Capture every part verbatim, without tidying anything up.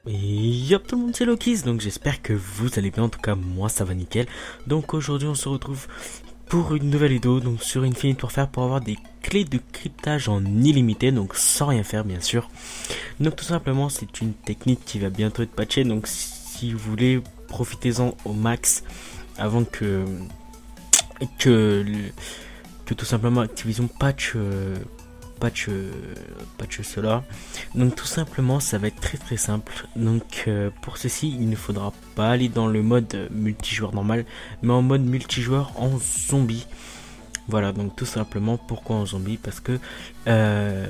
Et yop tout le monde, c'est Lokis, donc j'espère que vous allez bien, en tout cas moi ça va nickel. Donc aujourd'hui on se retrouve pour une nouvelle vidéo, donc sur Infinite Warfare pour avoir des clés de cryptage en illimité, donc sans rien faire bien sûr. Donc tout simplement c'est une technique qui va bientôt être patchée, donc si vous voulez profitez-en au max avant que, que, que tout simplement Activision patch... Euh, patch euh, patch cela. Donc tout simplement ça va être très très simple. Donc euh, pour ceci il ne faudra pas aller dans le mode multijoueur normal, mais en mode multijoueur en zombie. Voilà, donc tout simplement pourquoi en zombie, parce que euh,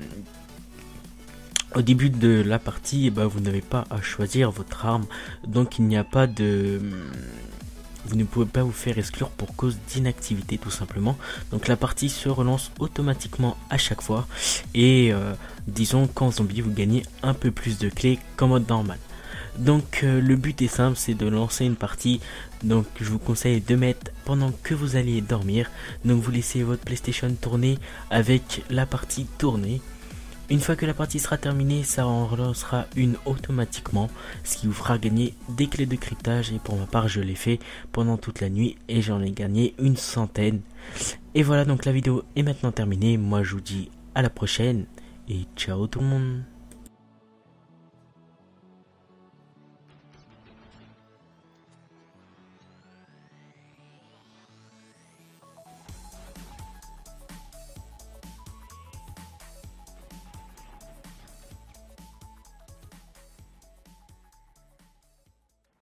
au début de la partie, eh ben, vous n'avez pas à choisir votre arme, donc il n'y a pas de... Vous ne pouvez pas vous faire exclure pour cause d'inactivité tout simplement. Donc la partie se relance automatiquement à chaque fois. Et euh, disons qu'en zombie vous gagnez un peu plus de clés qu'en mode normal. Donc euh, le but est simple, c'est de lancer une partie. Donc je vous conseille de mettre pendant que vous alliez dormir. Donc vous laissez votre PlayStation tourner avec la partie tournée. Une fois que la partie sera terminée, ça en relancera une automatiquement, ce qui vous fera gagner des clés de cryptage. Et pour ma part, je l'ai fait pendant toute la nuit et j'en ai gagné une centaine. Et voilà, donc la vidéo est maintenant terminée. Moi, je vous dis à la prochaine et ciao tout le monde.